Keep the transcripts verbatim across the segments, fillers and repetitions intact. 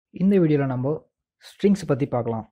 இந்த வீடியோல நம்ம ஸ்ட்ரிங்ஸ் பத்தி பார்க்கலாம்.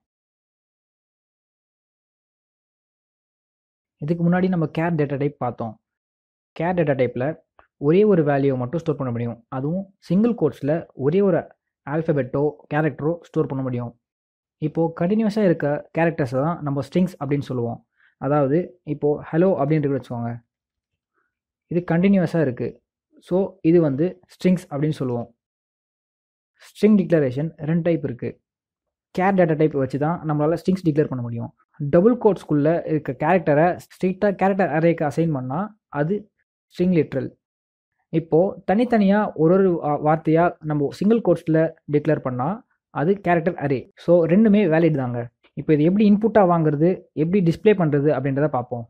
இதுக்கு முன்னாடி நம்ம கேர் டேட்டா டைப் பார்த்தோம். கேர் டேட்டா டைப்ல ஒரே ஒரு வேல்யூவை மட்டும் ஸ்டோர் பண்ண முடியும். அதுவும் சிங்கிள் கோட்ஸ்ல ஒரே ஒரு ஆல்ஃபபெட்டோ கேரக்டரோ ஸ்டோர் பண்ண முடியும். இப்போ கண்டினியூஸா இருக்க கேரக்டர்ஸை தான் நம்ம ஸ்ட்ரிங்ஸ் அப்படின்னு சொல்லுவோம். அதாவது இப்போ ஹலோ அப்படின்னு வச்சுக்கோங்க, இது கண்டினியூஸாக இருக்குது. ஸோ இது வந்து ஸ்ட்ரிங்ஸ் அப்படின்னு சொல்லுவோம். ஸ்ட்ரிங் டிக்ளரேஷன் ரெண்டு டைப் இருக்குது. கேர் டேட்டா டைப் வச்சு தான் நம்மளால் ஸ்ட்ரிங்ஸ் டிக்ளேர் பண்ண முடியும். டபுள் கோட்ஸ்குள்ளே இருக்க கேரக்டரை ஸ்ட்ரிக்டாக கேரக்டர் அரேக்கு அசைன் பண்ணால் அது ஸ்ட்ரிங் லிட்ரல். இப்போது தனித்தனியாக ஒரு ஒரு வார்த்தையாக நம்ம சிங்கிள் கோட்ஸில் டிக்ளேர் பண்ணால் அது கேரக்டர் அரே. ஸோ ரெண்டுமே வேலிட் தாங்க. இப்போ இது எப்படி இன்புட்டாக வாங்குறது, எப்படி டிஸ்பிளே பண்ணுறது அப்படின்றத பார்ப்போம்.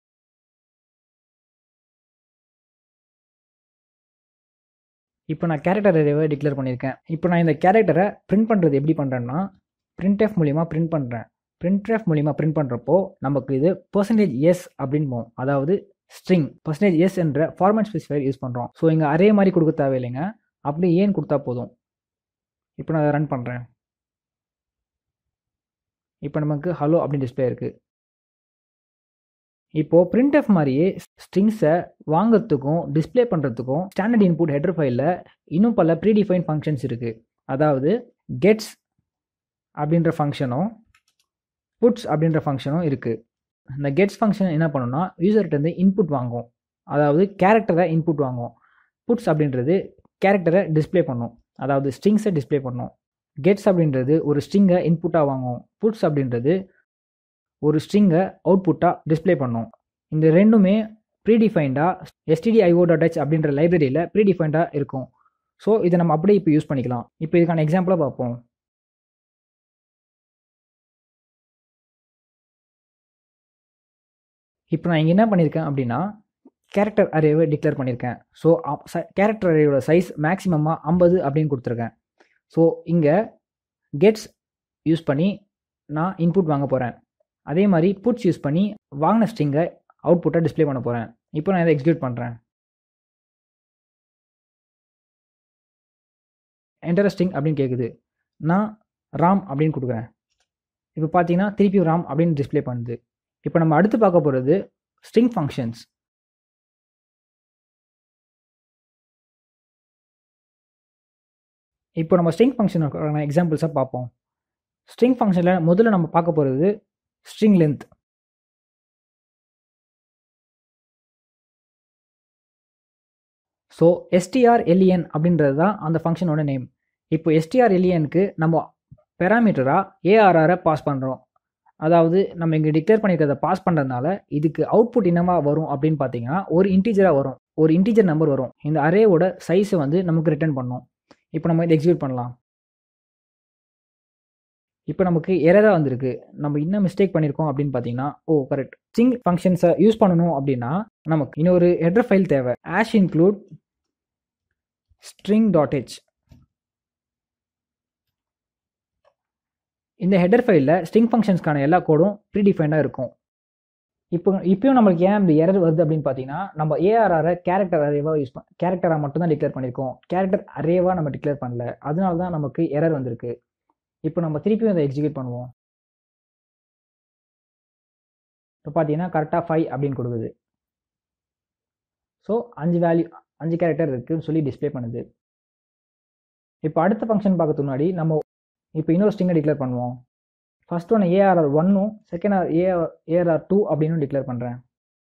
இப்போ நான் கேரக்டர் அரேவை டிக்ளேர் பண்ணியிருக்கேன். இப்போ நான் இந்த கேரக்டரை பிரிண்ட் பண்ணுறது எப்படி பண்ணுறேன்னா, பிரிண்ட் எஃப் மூலிமா பிரிண்ட் பண்ணுறேன். பிரிண்ட் எஃப் மூலிமா பிரிண்ட் பண்ணுறப்போ நமக்கு இது பர்சன்டேஜ் எஸ் அப்படின்னு போகும். அதாவது ஸ்ட்ரிங் பர்சன்டேஜ் எஸ் என்ற ஃபார்மேட் ஸ்பெசிஃபையர் யூஸ் பண்ணுறோம். ஸோ இங்கே அரே மாதிரி கொடுக்க தேவையில்லைங்க, அப்படி ஏன் கொடுத்தா போதும். இப்போ நான் ரன் பண்ணுறேன். இப்போ நமக்கு ஹலோ அப்படின்னு டிஸ்பிளே இருக்குது. இப்போது பிரிண்ட் எஃப் மாதிரியே ஸ்ட்ரிங்ஸை வாங்கிறதுக்கும் டிஸ்பிளே பண்ணுறதுக்கும் ஸ்டாண்டர்ட் இன்புட் ஹெடர் ஃபைலில் இன்னும் பல ப்ரீடிஃபைன் ஃபங்க்ஷன்ஸ் இருக்குது. அதாவது கெட்ஸ் அப்படின்ற ஃபங்க்ஷனும் புட்ஸ் அப்படின்ற ஃபங்க்ஷனும் இருக்குது. இந்த கெட்ஸ் ஃபங்க்ஷன் என்ன பண்ணுன்னா யூசர்கிட்டருந்து இன்புட் வாங்கும், அதாவது கேரக்டரை இன்புட் வாங்கும். புட்ஸ் அப்படின்றது கேரக்டரை டிஸ்பிளே பண்ணும், அதாவது ஸ்ட்ரிங்ஸை டிஸ்பிளே பண்ணும். கெட்ஸ் அப்படின்றது ஒரு ஸ்ட்ரிங்கை இன்புட்டாக வாங்கும். புட்ஸ் அப்படின்றது ஒரு ஸ்ட்ரிங்கை அவுட்புட்டாக டிஸ்பிளே பண்ணும். இந்த ரெண்டுமே ப்ரீடிஃபைண்டாக எஸ்டிடிஐஓ டாட் ஹெச் அப்படின்ற லைப்ரரியில் ப்ரீடிஃபைண்டாக இருக்கும். ஸோ இதை நம்ம அப்படியே இப்போ யூஸ் பண்ணிக்கலாம். இப்போ இதுக்கான எக்ஸாம்பிளாக பார்ப்போம். இப்போ நான் இங்கே என்ன பண்ணியிருக்கேன் அப்படின்னா, கேரக்டர் அரேவை டிக்ளேர் பண்ணியிருக்கேன். ஸோ கேரக்டர் அரேயோட சைஸ் மேக்ஸிமமாக ஐம்பது அப்படின்னு கொடுத்துருக்கேன். ஸோ இங்கே கெட்ஸ் யூஸ் பண்ணி நான் இன்புட் வாங்க போகிறேன். அதே மாதிரி புட்ஸ் யூஸ் பண்ணி வாங்கின ஸ்ட்ரிங்கை அவுட்புட்டாக டிஸ்பிளே பண்ண போகிறேன். இப்போ நான் இதை எக்ஸிக்யூட் பண்ணுறேன். என்டர் ஸ்ட்ரிங் அப்படின்னு கேட்குது. நான் ராம் அப்படின்னு கொடுக்குறேன். இப்போ பார்த்தீங்கன்னா திருப்பி ராம் அப்படின்னு டிஸ்பிளே பண்ணுது. இப்போ நம்ம அடுத்து பார்க்க போகிறது ஸ்ட்ரிங் ஃபங்க்ஷன்ஸ். இப்போ நம்ம ஸ்ட்ரிங் ஃபங்க்ஷனுக்கான எக்ஸாம்பிள்ஸாக பார்ப்போம். ஸ்ட்ரிங் ஃபங்க்ஷனில் முதல்ல நம்ம பார்க்க போகிறது ஸ்ட்ரிங் லென்த். ஸோ எஸ்டிஆர்எல்இஎன் அப்படின்றது தான் அந்த ஃபங்க்ஷனோட நேம். இப்போ எஸ்டிஆர்எல்இஎனுக்கு நம்ம பேராமீட்டராக ஏஆர்ஆரை பாஸ் பண்ணுறோம். அதாவது நம்ம இங்கே டிக்ளேர் பண்ணிக்கிறத பாஸ் பண்ணுறதுனால இதுக்கு அவுட்புட் என்னமாக வரும் அப்படின்னு பார்த்தீங்கன்னா ஒரு இன்டீஜராக வரும், ஒரு இன்டீஜர் நம்பர் வரும். இந்த அரேவோட சைஸை வந்து நமக்கு ரிட்டர்ன் பண்ணும். இப்போ நம்ம இதை எக்ஸிக்யூட் பண்ணலாம். இப்போ நமக்கு எரராக வந்திருக்கு. நம்ம என்ன மிஸ்டேக் பண்ணியிருக்கோம் அப்படின்னு பார்த்தீங்கன்னா, ஓ கரெக்ட், ஸ்ட்ரிங் ஃபங்க்ஷன்ஸை யூஸ் பண்ணணும் அப்படின்னா நமக்கு இன்னொரு ஹெடர் ஃபைல் தேவை. Hash include string dot h. இந்த ஹெடர் ஃபைலில் ஸ்ட்ரிங் ஃபங்க்ஷன்ஸ்க்கான எல்லா கோடும் ப்ரீடிஃபைண்டாக இருக்கும். இப்போ இப்போயும் நம்மளுக்கு ஏன் இந்த எரர் வருது அப்படின்னு பார்த்தீங்கன்னா, நம்ம ஏஆர்ஆரை கேரக்டர் அரேவாக யூஸ் பண்ண கேரக்டராக மட்டும் தான் டிக்ளேர் பண்ணியிருக்கோம். கேரக்டர் அரேவாக நம்ம டிக்ளேர் பண்ணல, அதனால தான் நமக்கு எரர் வந்திருக்கு. இப்போ நம்ம திருப்பியும் அதை எக்ஸிக்யூட் பண்ணுவோம். இப்போ பார்த்தீங்கன்னா கரெக்டாக ஃபைவ் அப்படின்னு கொடுக்குது. ஸோ அஞ்சு வேல்யூ அஞ்சு கேரக்டர் இருக்குன்னு சொல்லி டிஸ்பிளே பண்ணுது. இப்போ அடுத்த ஃபங்க்ஷன் பார்க்கறதுக்கு முன்னாடி நம்ம இப்போ இன்னொரு ஸ்ட்ரிங்கை டிக்ளேர் பண்ணுவோம். ஃபர்ஸ்ட் ஒன்று ஏஆர்ஆர் ஒன்னும் second R A R A R R two அப்படின்னு டிக்ளேர் பண்ணுறேன்.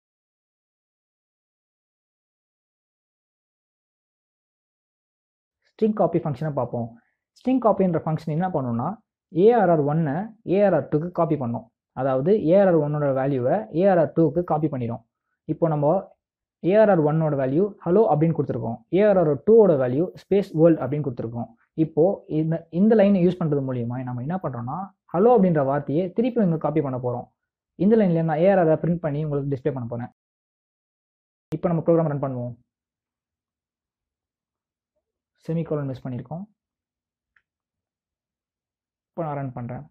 ஸ்ட்ரிங் காப்பி ஃபங்க்ஷனை பார்ப்போம். ஸ்ட்ரிங் காப்பின்ற ஃபங்க்ஷன் என்ன பண்ணணும்னா ஏஆர்ஆர் ஒன்னை ஏஆர்ஆர் டூக்கு காப்பி பண்ணும். அதாவது ஏஆர்ஆர் ஒன்னோட வேல்யூவை ஏஆர்ஆர் டூக்கு காப்பி பண்ணிடும். இப்போ நம்ம ஏஆர்ஆர் ஒன்னோட வேல்யூ ஹலோ அப்படின்னு கொடுத்துருக்கோம். ஏஆர்ஆர் டூவோட வேல்யூ ஸ்பேஸ் வேர்ல்ட் அப்படின்னு கொடுத்துருக்கோம். இப்போது இந்த இந்த லைனை யூஸ் பண்ணுறது மூலியமா நம்ம என்ன பண்ணுறோம்னா ஹலோ அப்படின்ற வார்த்தையை திருப்பி இங்கே காப்பி பண்ண போகிறோம். இந்த லைனில் நான் ஏஆர்ஆரை பிரிண்ட் பண்ணி உங்களுக்கு டிஸ்பிளே பண்ண போகிறேன். இப்போ நம்ம ப்ரோக்ராம் ரன் பண்ணுவோம். செமிகோலன் மிஸ் பண்ணியிருக்கோம். இப்போ நான் ரன் பண்ணுறேன்.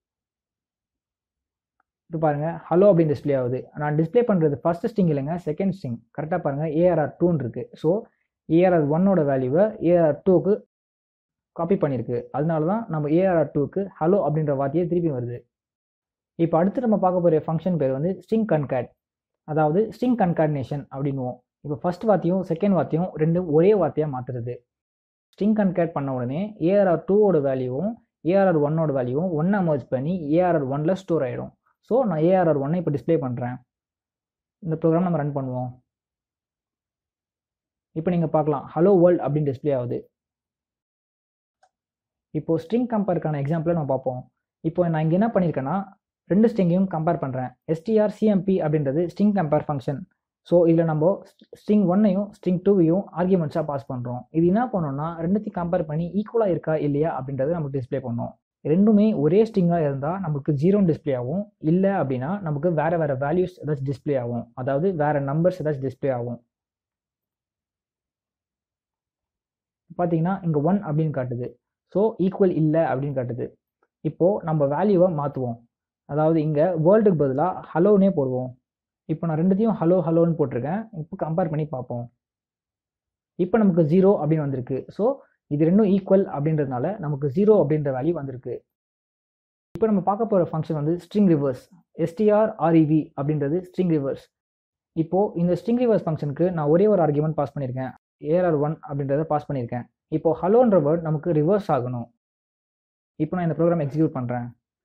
இப்போ பாருங்கள் ஹலோ அப்படின்னு டிஸ்பிளே ஆகுது. நான் டிஸ்பிளே பண்ணுறது ஃபர்ஸ்ட் ஸ்ட்ரிங் இல்லைங்க, செகண்ட் ஸ்ட்ரிங். கரெக்டாக பாருங்கள் ஏஆர்ஆர் டூன்னு இருக்குது. ஸோ ஏஆர்ஆர் ஒன்னோட வேல்யூவை ஏஆர்ஆர் டூக்கு காப்பி பண்ணியிருக்கு. அதனால தான் நம்ம ஏஆர்ஆர் டூக்கு ஹலோ அப்படின்ற வார்த்தையே திருப்பி வருது. இப்போ அடுத்து நம்ம பார்க்க போகிற ஃபங்க்ஷன் பேர் வந்து ஸ்ட்ரிங் கன்கேட், அதாவது ஸ்ட்ரிங் கன்காட்னேஷன் அப்படின்னுவோம். இப்போ ஃபர்ஸ்ட் வார்த்தையும் செகண்ட் வார்த்தையும் ரெண்டும் ஒரே வார்த்தையாக மாற்றுறது. ஸ்ட்ரிங் கன்கேட் பண்ண உடனே ஏஆர்ஆர் டூவோட வேல்யூவும் ஏஆர்ஆர் ஒன்னோட வேல்யூவும் ஒன்றா மர்ஜ் பண்ணி ஏஆர்ஆர் ஒன்ல ஸ்டோர் ஆகிடும். ஸோ நான் ஏஆர்ஆர் ஒன்னை இப்போ டிஸ்பிளே பண்ணுறேன். இந்த ப்ரோக்ராம் நம்ம ரன் பண்ணுவோம். இப்போ நீங்கள் பார்க்கலாம் ஹலோ வேர்ல்ட் அப்படின்னு டிஸ்பிளே ஆகுது. இப்போ ஸ்ட்ரிங் கம்பேருக்கான எக்ஸாம்பிளை நம்ம பார்ப்போம். இப்போ நான் இங்கே என்ன பண்ணியிருக்கேன்னா ரெண்டு ஸ்ட்ரிங்கையும் கம்பேர் பண்ணுறேன். எஸ்டிஆர்சிஎம்பி அப்படின்றது ஸ்ட்ரிங் கம்பேர் ஃபங்க்ஷன். ஸோ இதில் நம்ம ஸ்ட்ரிங் ஒன்னையும் ஸ்ட்ரிங் டூவையும் ஆர்குமெண்ட்ஸாக பாஸ் பண்ணுறோம். இது என்ன பண்ணோம்னா ரெண்டுத்தையும் கம்பேர் பண்ணி ஈக்குவலாக இருக்கா இல்லையா அப்படின்றது நமக்கு டிஸ்பிளே பண்ணோம். ரெண்டுமே ஒரே ஸ்ட்ரிங்காக இருந்தால் நமக்கு ஜீரோன்னு டிஸ்பிளே ஆகும். இல்லை அப்படின்னா நமக்கு வேறு வேறு வேல்யூஸ் ஏதாச்சும் டிஸ்பிளே ஆகும், அதாவது வேறு நம்பர்ஸ் ஏதாச்சும் டிஸ்பிளே ஆகும். பார்த்தீங்கன்னா இங்கே ஒன் அப்படின்னு காட்டுது. ஸோ ஈக்குவல் இல்லை அப்படின்னு காட்டுது. இப்போது நம்ம வேல்யூவை மாற்றுவோம். அதாவது இங்கே வேர்ல்டுக்கு பதிலாக ஹலோனே போடுவோம். இப்போ நான் ரெண்டுத்தையும் ஹலோ ஹலோன்னு போட்டிருக்கேன். இப்போ கம்பேர் பண்ணி பார்ப்போம். இப்போ நமக்கு ஜீரோ அப்படின்னு வந்திருக்கு. ஸோ இது ரெண்டும் ஈக்குவல் அப்படின்றதுனால நமக்கு ஜீரோ அப்படின்ற வேல்யூ வந்திருக்கு. இப்போ நம்ம பார்க்க போகிற ஃபங்க்ஷன் வந்து ஸ்ட்ரிங் ரிவர்ஸ். எஸ்டிஆர்ஆர்இவி அப்படின்றது ஸ்ட்ரிங் ரிவர்ஸ். இப்போது இந்த ஸ்ட்ரிங் ரிவர்ஸ் ஃபங்க்ஷனுக்கு நான் ஒரே ஒரு ஆர்குமெண்ட் பாஸ் பண்ணியிருக்கேன், ஏஆர்ஆர் ஒன் அப்படின்றத பாஸ் பண்ணியிருக்கேன். இப்போது ஹலோன்ற வேர்ட் நமக்கு ரிவர்ஸ் ஆகணும். இப்போ நான் இந்த ப்ரோக்ராம் எக்ஸிக்யூட் பண்ணுறேன்.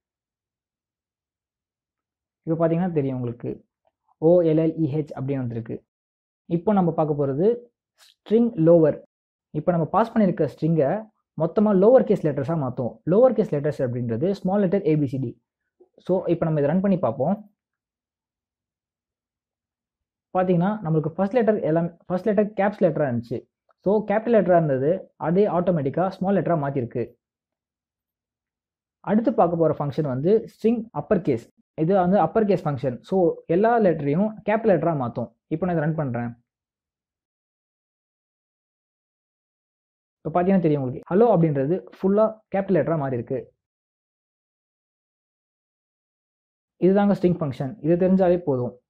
இப்போ பார்த்தீங்கன்னா தெரியும் உங்களுக்கு ஓஎல்எல்இஹெச் அப்படின்னு வந்திருக்கு. இப்போ நம்ம பார்க்க போகிறது ஸ்ட்ரிங் லோவர். இப்போ நம்ம பாஸ் பண்ணியிருக்க ஸ்ட்ரிங்கை மொத்தமாக லோவர் கேஸ் லெட்டர்ஸாக மாற்றும். லோவர் கேஸ் லெட்டர்ஸ் அப்படின்றது ஸ்மால் லெட்டர் ஏபிசிடி. ஸோ இப்போ நம்ம இதை ரன் பண்ணி பார்ப்போம். பார்த்தீங்கன்னா நம்மளுக்கு ஃபர்ஸ்ட் லெட்டர் எல்லாம் ஃபர்ஸ்ட் லெட்டர் கேப்ஸ் லெட்டராக இருந்துச்சு. ஸோ கேபிட்டல் லெட்டராக இருந்தது அதே ஆட்டோமேட்டிக்காக ஸ்மால் லெட்டராக மாற்றிருக்கு. அடுத்து பார்க்க போகிற ஃபங்க்ஷன் வந்து ஸ்ட்ரிங் அப்பர் கேஸ். இது வந்து அப்பர் கேஸ் ஃபங்க்ஷன். ஸோ எல்லா லெட்டரையும் கேபிட்டல் லெட்டராக மாற்றும். இப்போ நான் இதை ரன் பண்ணுறேன். இப்போ பார்த்தீங்கன்னா தெரியும் உங்களுக்கு ஹலோ அப்படின்றது ஃபுல்லாக கேபிட்டல் லெட்டராக மாறி இருக்கு. இதுதாங்க ஸ்ட்ரிங் ஃபங்க்ஷன். இது தெரிஞ்சாலே போதும்.